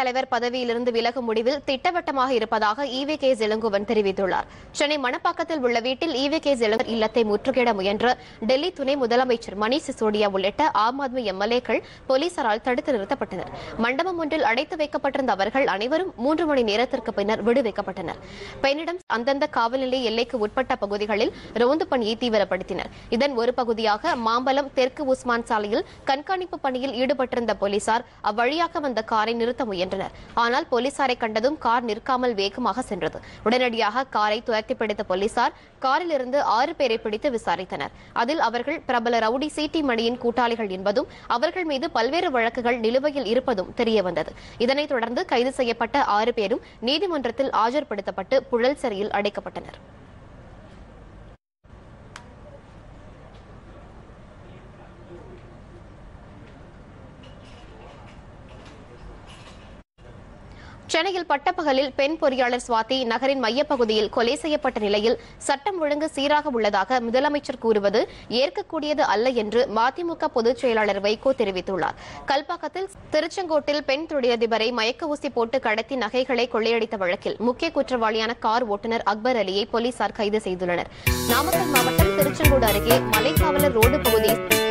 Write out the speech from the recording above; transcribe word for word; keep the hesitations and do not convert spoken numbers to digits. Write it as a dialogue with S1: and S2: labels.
S1: தலைவர் பதவியிலிருந்து விலகும் முடிவில் திட்டவட்டமாக இருப்பதாக ஈவே கே இளங்கோவன் தெரிவித்துள்ளார். சென்னை மணப்பாக்கத்தில் உள்ள வீட்டில் ஈவே கே இளங்கோவன் இல்லத்தை முற்றுகையிட முயன்ற டெல்லி துணை முதலமைச்சர் மணீஷ் சிசோடியா உள்ளிட்ட ஆம் ஆத்மி எம்எல்ஏக்கள் போலீசாரால் தடுத்து நிறுத்தப்பட்டனர். மண்டபம் ஒன்றில் அடைத்து வைக்கப்பட்டிருந்த அவர்கள் அனைவரும் மூன்று மணி நேரத்திற்கு பின்னர் விடுவிக்கப்பட்டனர். பெண்ணிடம் அந்தந்த காவல் நிலைய எல்லைக்கு உட்பட்ட பகுதிகளில் ரோந்து பணியை தீவிரப்படுத்தினர். இதன் ஒரு பகுதியாக மாம்பலம் தெற்கு உஸ்மான் சாலையில் கண்காணிப்பு பணியில் ஈடுபட்டிருந்த போலீசார் அவ்வழியாக வந்த காரை நிறுத்த முயன்றனர். ஆனால் போலீசாரை கண்டதும் கார் நிற்காமல் வேகமாக சென்றது. உடனடியாக காரை துரத்தி பிடித்த போலீசார் காரில் இருந்து ஆறு பேரை பிடித்து விசாரித்தனர். அதில் அவர்கள் பிரபல ரவுடி சிடி மணியின் கூட்டாளிகள் என்பதும் அவர்கள் மீது பல்வேறு வழக்குகள் நிலுவையில் இருப்பதும் தெரியவந்தது. இதனைத் தொடர்ந்து கைது செய்யப்பட்ட ஆறு பேரும் நீதிமன்றத்தில் ஆஜர்படுத்தப்பட்டு புழல் சிறையில் அடைக்கப்பட்டனர். சென்னையில் பட்டப்பகலில் பெண் பொறியாளர் சுவாதி நகரின் மையப்பகுதியில் கொலை செய்யப்பட்ட நிலையில் சட்டம் ஒழுங்கு சீராக உள்ளதாக முதலமைச்சர் கூறுவது ஏற்கக்கூடியது அல்ல என்று மதிமுக பொதுச் செயலாளர் வைகோ தெரிவித்துள்ளார். கல்பாக்கத்தில் திருச்செங்கோட்டில் பெண் தொழிலதிபரை மயக்க ஊசி போட்டு கடத்தி நகைகளை கொள்ளையடித்த வழக்கில் முக்கிய குற்றவாளியான கார் ஓட்டுநர் அக்பர் அலியை போலீசார் கைது செய்துள்ளனர். நாமக்கல் மாவட்டம் திருச்செங்கோடு அருகே மலைக்காவலர் ரோடு பகுதியில்